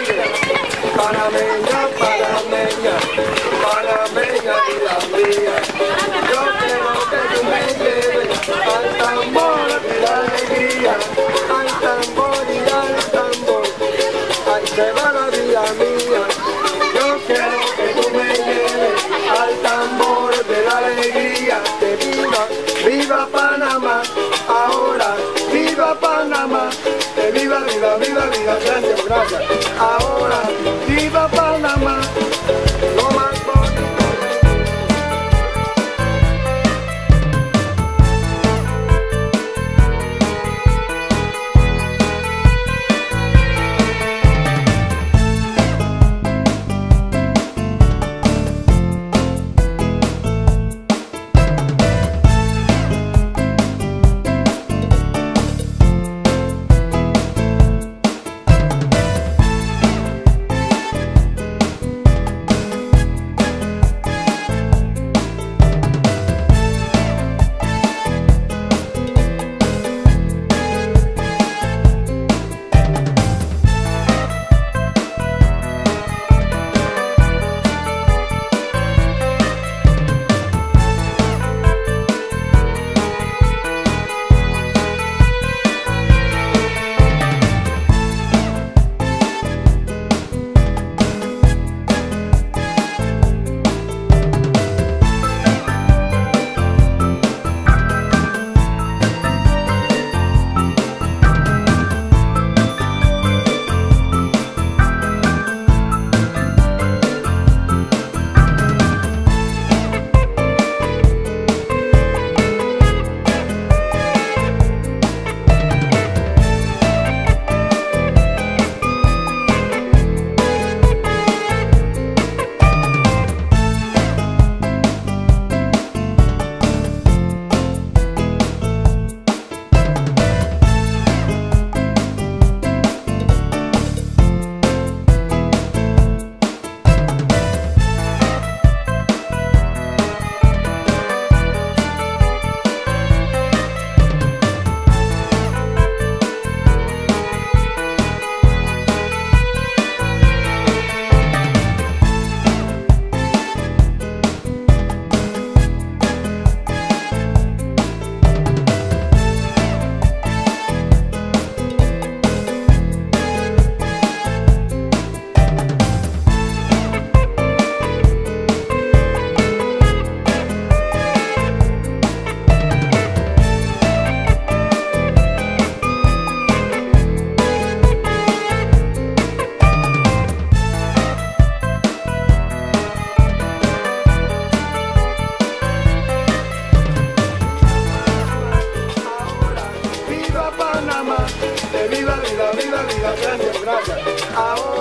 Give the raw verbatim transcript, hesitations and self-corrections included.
Panameña, panameña, panameña vida mía. Yo quiero que tú me lleves al tambor de la alegría, al tambor y al tambor, ahí se va la vida mía. Yo quiero que tú me lleves al tambor de la alegría, que viva, viva Panamá, ahora, viva Panamá, que viva, viva, viva, viva, gracias, gracias, ahora, viva Panamá, lo más bonito. Viva, viva, viva, gracias, gracias. Ahora